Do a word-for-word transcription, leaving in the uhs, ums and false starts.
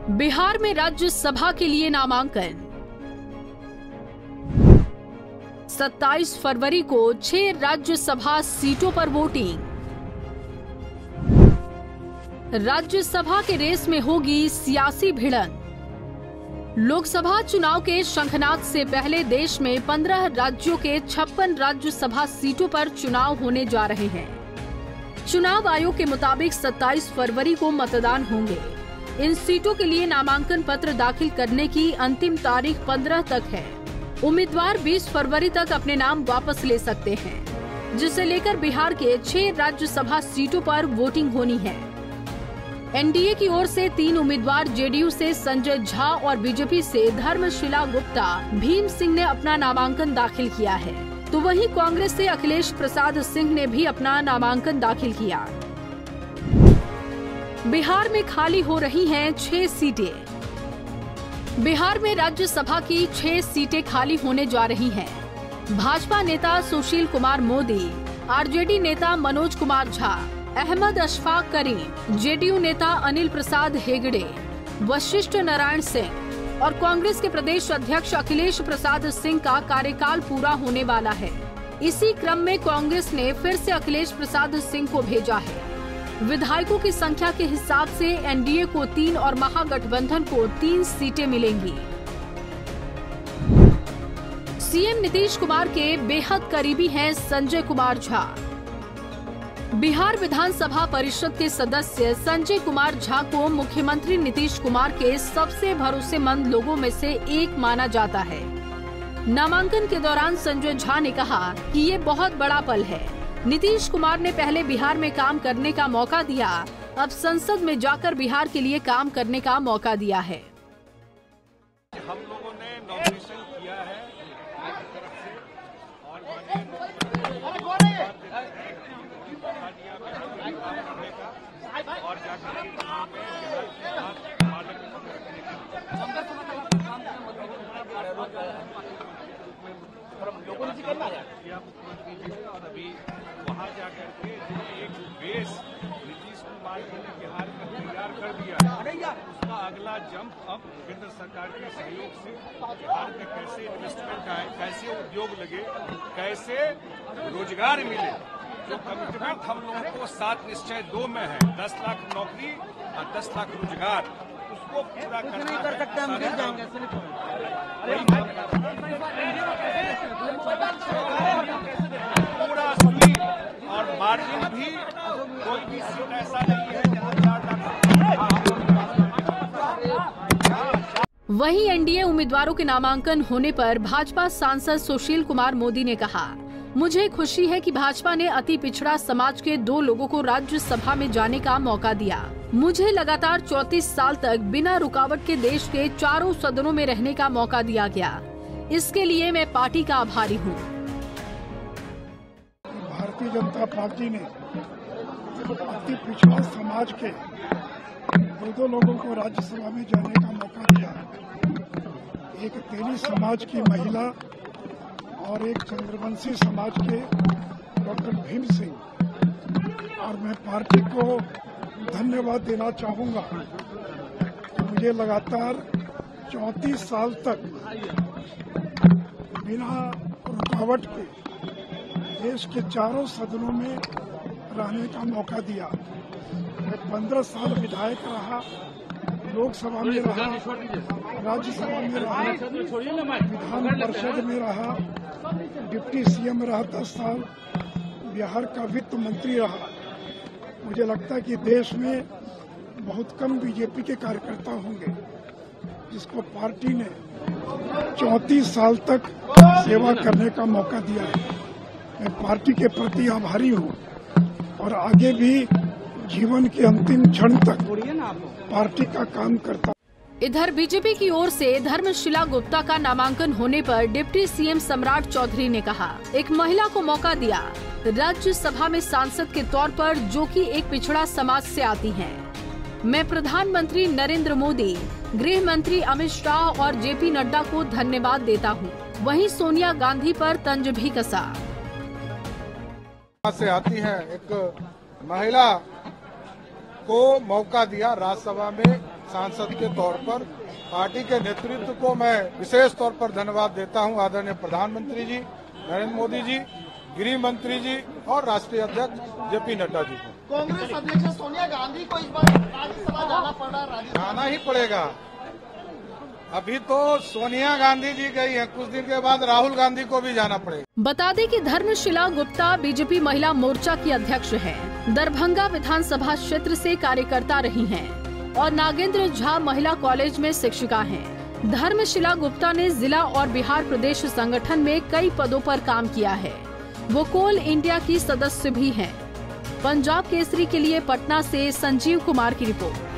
बिहार में राज्यसभा के लिए नामांकन। सत्ताईस फरवरी को छह राज्यसभा सीटों पर वोटिंग। राज्यसभा के रेस में होगी सियासी भिड़ंत। लोकसभा चुनाव के शंखनाद से पहले देश में पंद्रह राज्यों के छप्पन राज्यसभा सीटों पर चुनाव होने जा रहे हैं। चुनाव आयोग के मुताबिक सत्ताईस फरवरी को मतदान होंगे। इन सीटों के लिए नामांकन पत्र दाखिल करने की अंतिम तारीख पंद्रह तक है। उम्मीदवार बीस फरवरी तक अपने नाम वापस ले सकते हैं, जिसे लेकर बिहार के छह राज्यसभा सीटों पर वोटिंग होनी है। एनडीए की ओर से तीन उम्मीदवार जेडीयू से संजय झा और बीजेपी से धर्मशिला गुप्ता भीम सिंह ने अपना नामांकन दाखिल किया है, तो वहीं कांग्रेस से अखिलेश प्रसाद सिंह ने भी अपना नामांकन दाखिल किया। बिहार में खाली हो रही हैं छह सीटें। बिहार में राज्यसभा की छह सीटें खाली होने जा रही हैं। भाजपा नेता सुशील कुमार मोदी, आरजेडी नेता मनोज कुमार झा, अहमद अशफाक करीम, जेडीयू नेता अनिल प्रसाद हेगड़े, वशिष्ठ नारायण सिंह और कांग्रेस के प्रदेश अध्यक्ष अखिलेश प्रसाद सिंह का कार्यकाल पूरा होने वाला है। इसी क्रम में कांग्रेस ने फिर से अखिलेश प्रसाद सिंह को भेजा है। विधायकों की संख्या के हिसाब से एनडीए को तीन और महागठबंधन को तीन सीटें मिलेंगी। सीएम नीतीश कुमार के बेहद करीबी हैं संजय कुमार झा। बिहार विधानसभा परिषद के सदस्य संजय कुमार झा को मुख्यमंत्री नीतीश कुमार के सबसे भरोसेमंद लोगों में से एक माना जाता है। नामांकन के दौरान संजय झा ने कहा कि ये बहुत बड़ा पल है। नीतीश कुमार ने पहले बिहार में काम करने का मौका दिया, अब संसद में जाकर बिहार के लिए काम करने का मौका दिया है। हम लोगों ने नॉमिनेशन किया है आपकी तरफ से और और जाकर लोगों ने करना है मुख्यमंत्री जी से, और अभी वहाँ जाकर के एक बेस नीतीश कुमार जी ने बिहार का तैयार कर दिया है। उसका अगला जंप अब केंद्र सरकार के सहयोग से बिहार में कैसे इन्वेस्टमेंट आए, कैसे उद्योग लगे, कैसे रोजगार मिले। जो कमिटमेंट हम लोगों को सात निश्चय दो में है, दस लाख नौकरी और दस लाख रोजगार, उसको पूरा करना कर सकते हैं। हम गिर जाएंगे पूरा सुनी और मार्जिन भी, कोई भी सीट ऐसा नहीं है जहां वहीं एनडीए उम्मीदवारों के नामांकन होने पर भाजपा सांसद सुशील कुमार मोदी ने कहा, मुझे खुशी है कि भाजपा ने अति पिछड़ा समाज के दो लोगों को राज्यसभा में जाने का मौका दिया। मुझे लगातार चौंतीस साल तक बिना रुकावट के देश के चारों सदनों में रहने का मौका दिया गया। इसके लिए मैं पार्टी का आभारी हूँ। भारतीय जनता पार्टी ने अति पिछड़ा समाज के दो दो लोगों को राज्यसभा में जाने का मौका दिया। एक तेली समाज की महिला और एक चंद्रवंशी समाज के डॉक्टर भीम सिंह, और मैं पार्टी को धन्यवाद देना चाहूंगा। मुझे लगातार चौंतीस साल तक बिना रुकावट के देश के चारों सदनों में रहने का मौका दिया। मैं पंद्रह साल विधायक रहा, लोकसभा में रहा, राज्यसभा में रहा, विधान परिषद में रहा, डिप्टी सीएम रहा दस साल, बिहार का वित्त मंत्री रहा। मुझे लगता है कि देश में बहुत कम बीजेपी के कार्यकर्ता होंगे जिसको पार्टी ने चौंतीस साल तक सेवा करने का मौका दिया है। मैं पार्टी के प्रति आभारी हूँ और आगे भी जीवन के अंतिम क्षण तक पार्टी का काम करता। इधर बीजेपी की ओर से धर्मशिला गुप्ता का नामांकन होने पर डिप्टी सीएम सम्राट चौधरी ने कहा, एक महिला को मौका दिया राज्यसभा में सांसद के तौर पर, जो कि एक पिछड़ा समाज से आती हैं। मैं प्रधानमंत्री नरेंद्र मोदी, गृह मंत्री अमित शाह और जेपी नड्डा को धन्यवाद देता हूं। वहीं सोनिया गांधी पर तंज भी कसा। से आती है एक महिला को मौका दिया राज्यसभा में सांसद के तौर पर। पार्टी के नेतृत्व को मैं विशेष तौर पर धन्यवाद देता हूं, आदरणीय प्रधानमंत्री जी नरेंद्र मोदी जी, गृह मंत्री जी और राष्ट्रीय अध्यक्ष जेपी नड्डा जी को। कांग्रेस अध्यक्ष सोनिया गांधी को इस बार राज्यसभा जाना पड़ रहा है। जाना ही पड़ेगा। अभी तो सोनिया गांधी जी गई है, कुछ दिन के बाद राहुल गांधी को भी जाना पड़ेगा। बता दें कि धर्मशिला गुप्ता बीजेपी महिला मोर्चा की अध्यक्ष हैं। दरभंगा विधानसभा क्षेत्र से कार्यकर्ता रही हैं और नागेंद्र झा महिला कॉलेज में शिक्षिका हैं। धर्मशिला गुप्ता ने जिला और बिहार प्रदेश संगठन में कई पदों पर काम किया है। वो कोल इंडिया की सदस्य भी हैं। पंजाब केसरी के लिए पटना से संजीव कुमार की रिपोर्ट।